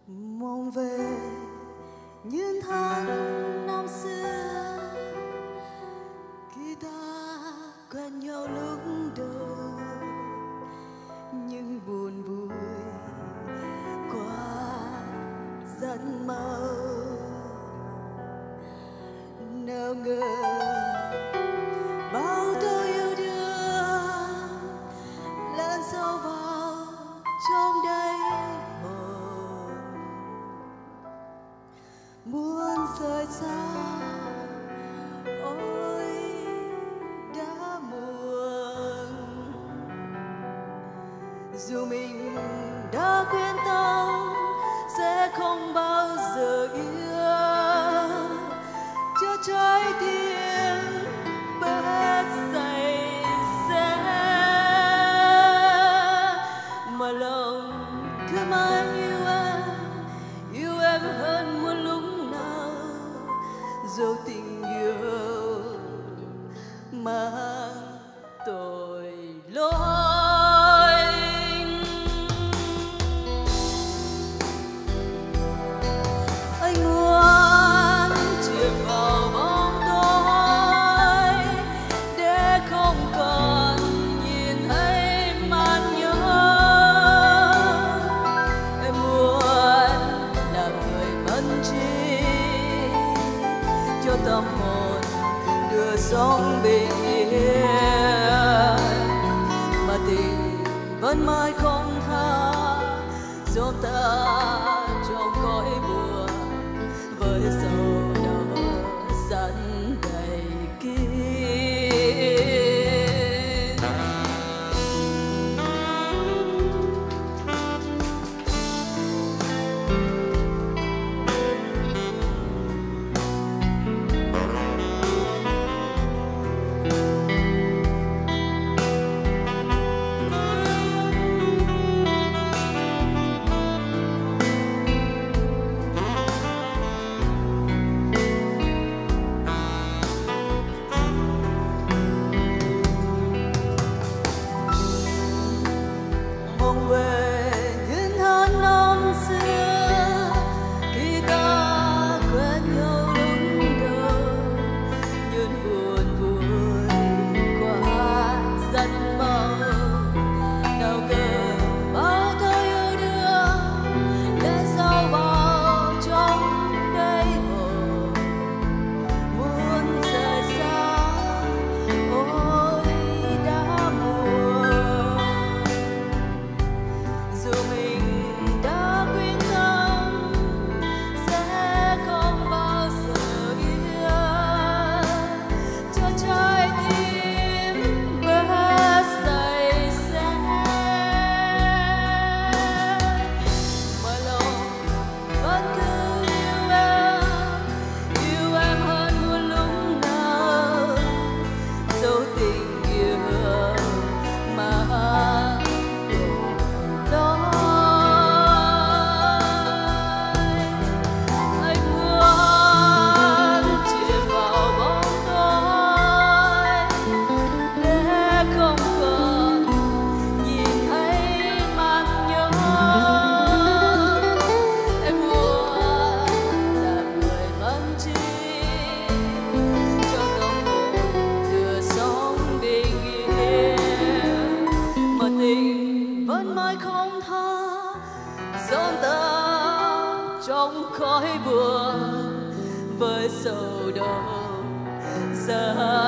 mong về những tháng năm xưa khi ta quen nhau lúc đầu, nhưng buồn vui qua giấc mơ. Nào ngờ bao tôi yêu đương lẫn sâu vào trong đáy hồn, muốn rời xa ôi đã muộn. Dù mình đã quyết tâm sẽ không bao giờ yêu cho trái tim bớt say xe, mà lòng cứ mãi yêu em hơn một lúc nào. Dẫu tình yêu mang tội lỗi, anh muốn chìm vào bóng tối để không còn nhìn thấy màn nhớ. Em muốn là người mất trí cho tâm hồn đưa sống bình yên, mà tình vẫn mãi không tha dồn ta trong cõi buồn với sầu đau sẵn đầy kín. Mong về những tháng năm xưa khi ta quen nhau lúc đầu, những buồn vui qua giấc mơ. Nào ngờ bao tôi yêu đương đã sâu vào trong đáy hồn, muốn rời xa ôi đã muộn. Dù mình đã quyết tâm sẽ không bao giờ yêu cho trái tim bớt say xe, mà lòng vẫn cứ yêu em hơn một lúc nào. Dẫu tình yêu mà đôi anh muốn chìm vào bóng tối để không còn nhìn thấy màn nhớ. Em muốn là người mất trí cho tâm hồn đưa sống bình yên, mà tình vẫn mãi không tha dồn ta trong khói buồn với sầu đau. Giờ